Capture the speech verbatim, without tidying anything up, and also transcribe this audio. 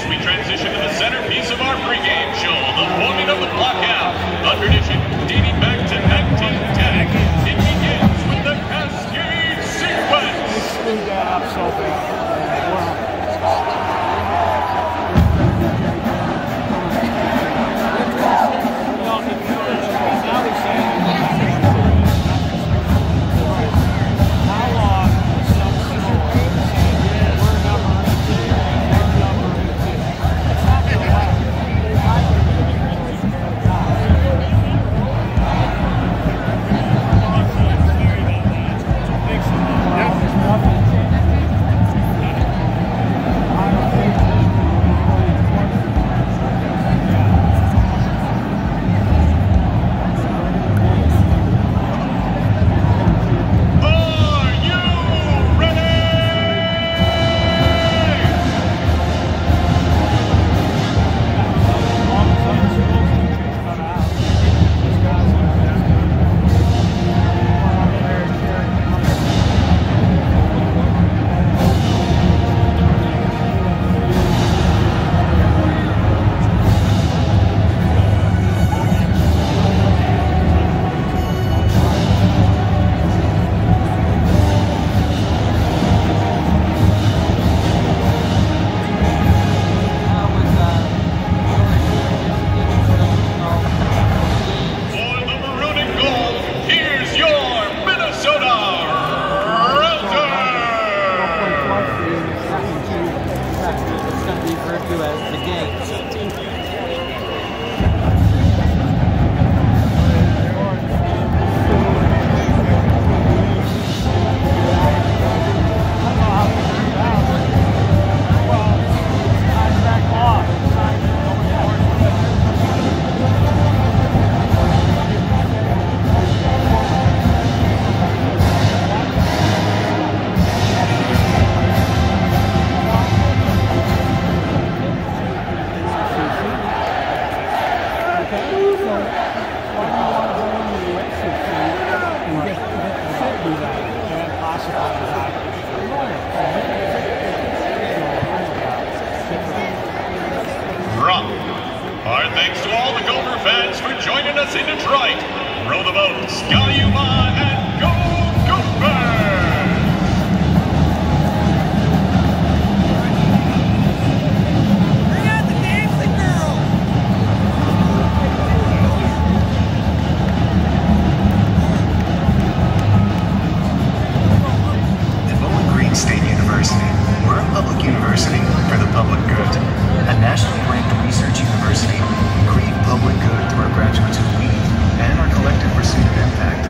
we transition to the centerpiece of our pregame show, the forming of the blockout, a tradition dating back to nineteen ten. It begins with the Cascade sequence. Screwed that up so bad. Our thanks to all the Gopher fans for joining us in Detroit. Row the boat, Skyuma, and go Gophers! Bring out the dancing girls! At Bowling Green State University, we're a public university for the public good. A nationally ranked research university, we create public good through our graduates who lead and our collective pursuit of impact.